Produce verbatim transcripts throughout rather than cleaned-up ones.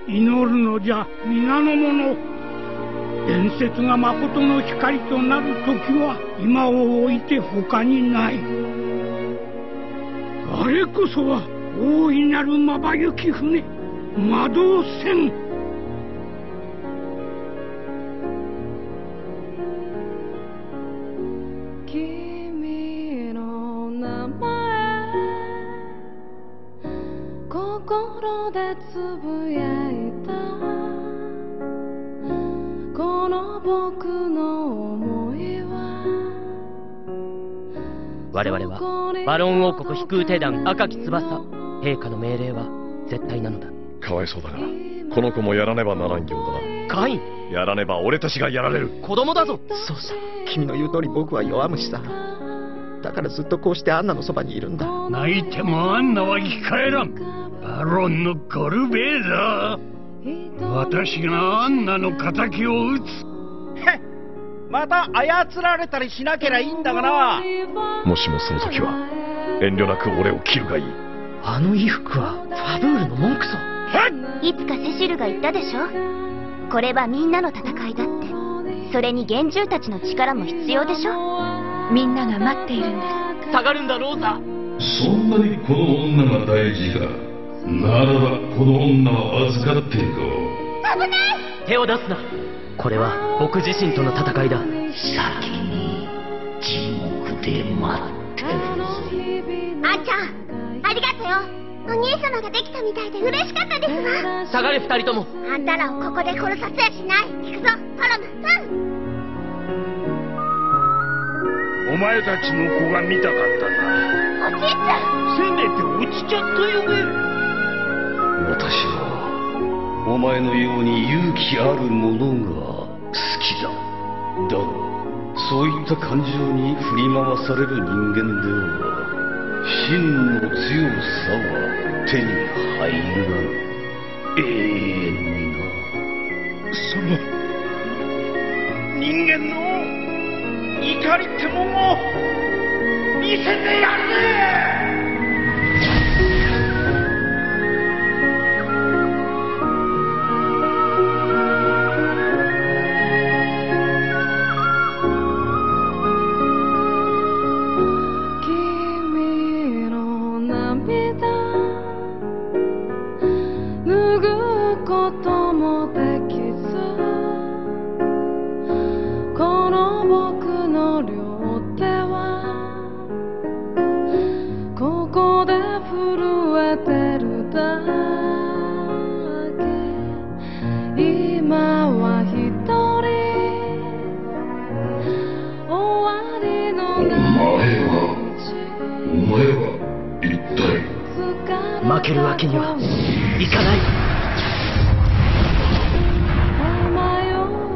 祈るのじゃ皆の者。伝説がまことの光となる時は今を置いて他にない。あれこそは大いなるまばゆき船、魔導船。 君の名前心でつぶやいた、この僕の想いは。 我々はバロン王国飛空艇団赤き翼。陛下の命令は絶対なのだ。 かわいそうだがこの子もやらねばならんようだな。 カイン、 やらねば俺たちがやられる。 子供だぞ。 そうさ、君の言う通り僕は弱虫さ。だからずっとこうしてアンナのそばにいるんだ。 泣いてもアンナは生き返らん。バロンのゴルベーザー、私がアンナの敵を討つ。 へっ、また操られたりしなけりゃいいんだがな。 もしもその時は遠慮なく俺を切るがいい。 あの衣服はファブールの文句ぞ。 いつかセシルが言ったでしょ。これはみんなの戦いだって。それに幻獣たちの力も必要でしょ。みんなが待っているんです。 下がるんだローザ。 そんなにこの女が大事か。ならばこの女は預かっていこう。 危ない。 手を出すな。これは僕自身との戦いだ。 先に地獄で待ってるぞ。 あんちゃん、ありがとよ。お兄様ができたみたいで嬉しかったですわ。 下がれ二人とも。 あんたらをここで殺させやしない。行くぞトロム。うん。 お前たちの子が見たかったな。 おじいちゃん、 せめて落ちちゃったよね。 私はお前のように勇気あるものが好きだ。だがそういった感情に振り回される人間では真の強さは手に入らぬ。永遠にな。 その人間の怒りってもんを見せてやるぜ。 負けるわけにはいかない。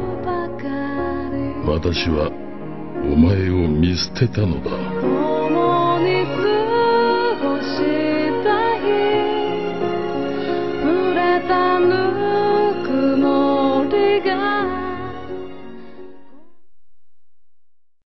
私はお前を見捨てたのだ。